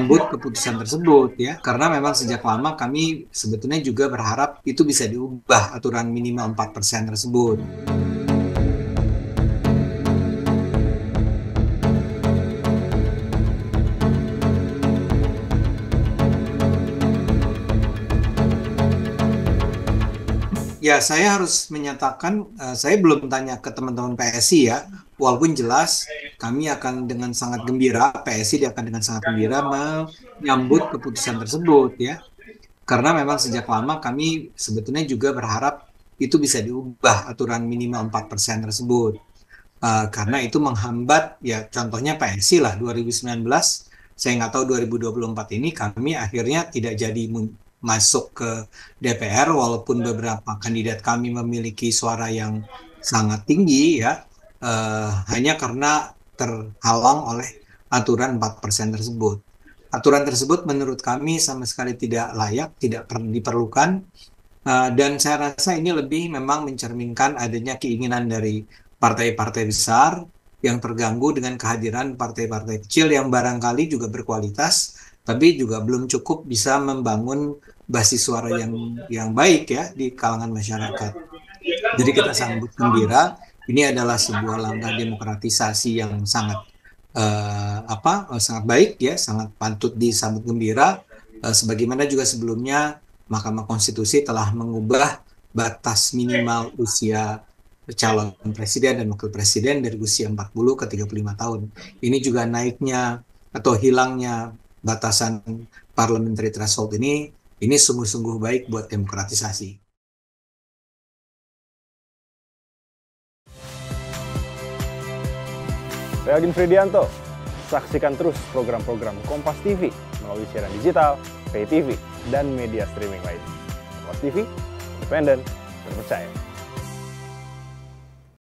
menyambut keputusan tersebut ya, karena memang sejak lama kami sebetulnya juga berharap itu bisa diubah aturan minimal 4% tersebut. Ya, saya harus menyatakan, saya belum tanya ke teman-teman PSI ya, walaupun jelas kami akan dengan sangat gembira, PSI akan dengan sangat gembira menyambut keputusan tersebut ya. Karena memang sejak lama kami sebetulnya juga berharap itu bisa diubah aturan minimal 4% tersebut. Karena itu menghambat, ya contohnya PSI lah 2019, saya nggak tahu 2024 ini kami akhirnya tidak jadi masuk ke DPR walaupun beberapa kandidat kami memiliki suara yang sangat tinggi ya, hanya karena terhalang oleh aturan 4% tersebut. Aturan tersebut menurut kami sama sekali tidak layak, tidak diperlukan, dan saya rasa ini lebih memang mencerminkan adanya keinginan dari partai-partai besar yang terganggu dengan kehadiran partai-partai kecil yang barangkali juga berkualitas, tapi juga belum cukup bisa membangun basis suara yang baik ya di kalangan masyarakat. Jadi kita sambut gembira. Ini adalah sebuah langkah demokratisasi yang sangat sangat baik ya, sangat patut disambut gembira. Sebagaimana juga sebelumnya Mahkamah Konstitusi telah mengubah batas minimal usia calon presiden dan wakil presiden dari usia 40 ke 35 tahun. Ini juga naiknya atau hilangnya batasan parliamentary threshold ini sungguh-sungguh baik buat demokratisasi. Saya Aldin Fridianto. Saksikan terus program-program Kompas TV melalui siaran digital, pay TV, dan media streaming lain. Kompas TV, independen, terpercaya.